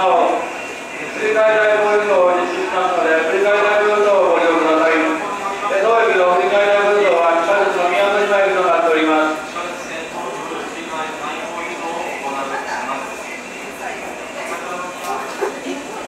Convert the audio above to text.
なお、水海大ボールの実施しますので、振り